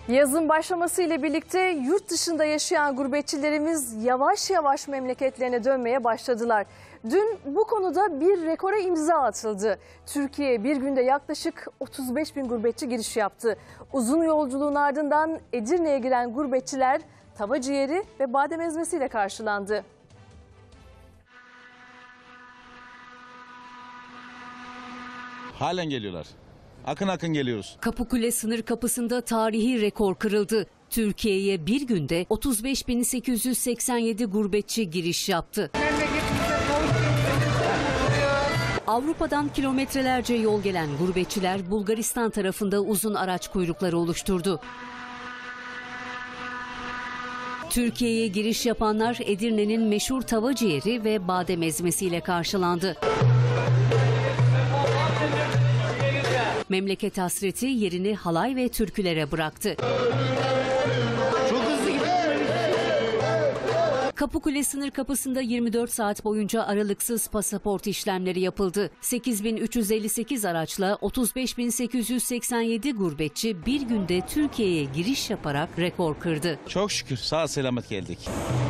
Yazın başlaması ile birlikte yurt dışında yaşayan gurbetçilerimiz yavaş yavaş memleketlerine dönmeye başladılar. Dün bu konuda bir rekora imza atıldı. Türkiye'ye bir günde yaklaşık 35 bin gurbetçi giriş yaptı. Uzun yolculuğun ardından Edirne'ye giren gurbetçiler tava ciğeri ve badem ezmesiyle karşılandı. Halen geliyorlar. Akın akın geliyoruz. Kapıkule sınır kapısında tarihi rekor kırıldı. Türkiye'ye bir günde 35.887 gurbetçi giriş yaptı. Avrupa'dan kilometrelerce yol gelen gurbetçiler Bulgaristan tarafında uzun araç kuyrukları oluşturdu. Türkiye'ye giriş yapanlar Edirne'nin meşhur tava ciğeri ve badem ezmesiyle karşılandı. Memleket hasreti yerini halay ve türkülere bıraktı. Kapıkule sınır kapısında 24 saat boyunca aralıksız pasaport işlemleri yapıldı. 8.358 araçla 35.887 gurbetçi bir günde Türkiye'ye giriş yaparak rekor kırdı. Çok şükür sağ selamet geldik.